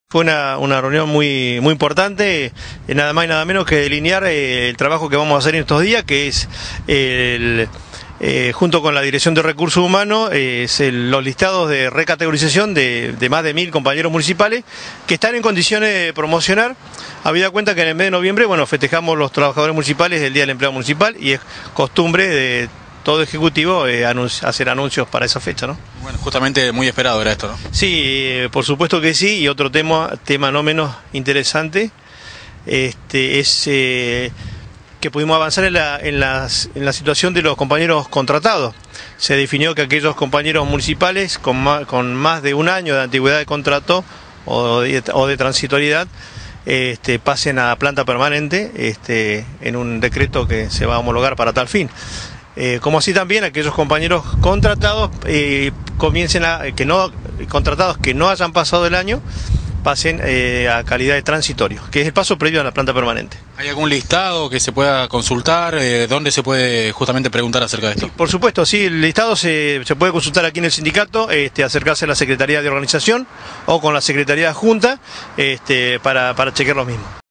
Fue una reunión muy importante, nada más y nada menos que delinear el trabajo que vamos a hacer en estos días, que es junto con la Dirección de Recursos Humanos, los listados de recategorización de más de 1000 compañeros municipales que están en condiciones de promocionar. Habida cuenta que en el mes de noviembre, festejamos los trabajadores municipales el Día del Empleado Municipal y es costumbre de todo ejecutivo hacer anuncios para esa fecha, ¿no? Bueno, justamente muy esperado era esto, ¿no? Sí, por supuesto que sí, y otro tema no menos interesante, es que pudimos avanzar en la situación de los compañeros contratados. Se definió que aquellos compañeros municipales con más de un año de antigüedad de contrato o de transitoriedad pasen a planta permanente en un decreto que se va a homologar para tal fin. Como así también aquellos compañeros contratados contratados que no hayan pasado el año pasen a calidad de transitorio, que es el paso previo a la planta permanente. ¿Hay algún listado que se pueda consultar? ¿Dónde se puede justamente preguntar acerca de esto? Sí, por supuesto, sí, el listado se puede consultar aquí en el sindicato, acercarse a la Secretaría de Organización o con la Secretaría de Junta para chequear los mismos.